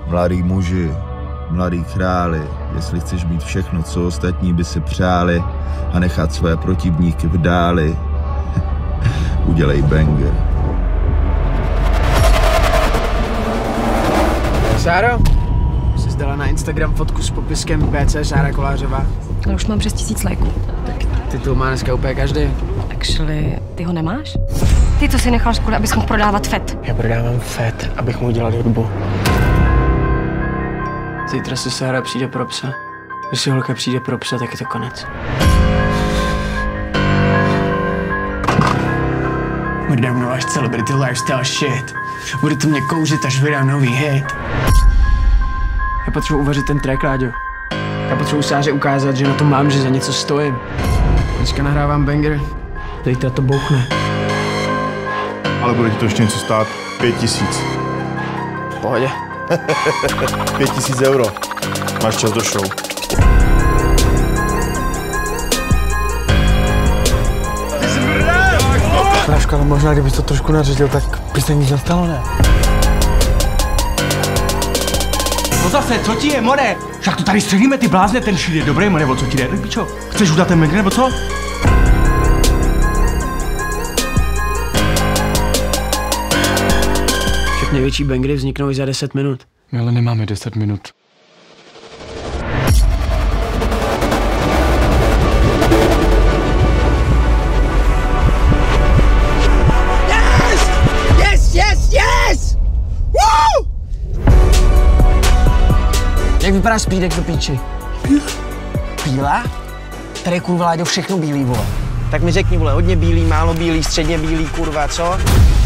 Mladý muži, mladý králi, jestli chceš mít všechno, co ostatní by si přáli a nechat své protivníky v dáli, udělej banger. Sáro, jsi dala na Instagram fotku s popiskem BC Sára Kolářová? Ale už mám přes 1000 lajků. Tak titul má dneska úplně každý. Actually, ty ho nemáš? Ty to si nechal školy, abys mohl prodávat FET. Já prodávám FET, abych mohl dělat hudbu. Zítra si Sára přijde pro psa. Když si holka přijde pro psa, tak je to konec. Bude mnou až celebrity lifestyle shit. Bude to mě kouřit, až vydám nový hit. Já potřebuji uvařit ten track, Láďo. Já potřebuji Sáře ukázat, že na tom mám, že za něco stojím. Dneska nahrávám banger, zítra to bouchne. Ale bude ti to ještě něco stát 5000. V pohodě. 5000 euro. Máš čas do show. Práško, ale možná kdybys to trošku nařídil, tak by se nic nestalo, ne? No zase, co ti je, more? Však to tady střelíme, ty blázne, ten šíl je dobrý, more, o co ti jde, tak pičo? Chceš udělat ten banger, nebo co? Všechny větší bangry vzniknou i za 10 minut. My ale nemáme 10 minut. Woo! Jak vypadá Speedek do píči? Bílá? Tady je kurva, Láďo, všechno bílý, vole. Tak mi řekni, vole, hodně bílý, málo bílý, středně bílý, kurva, co?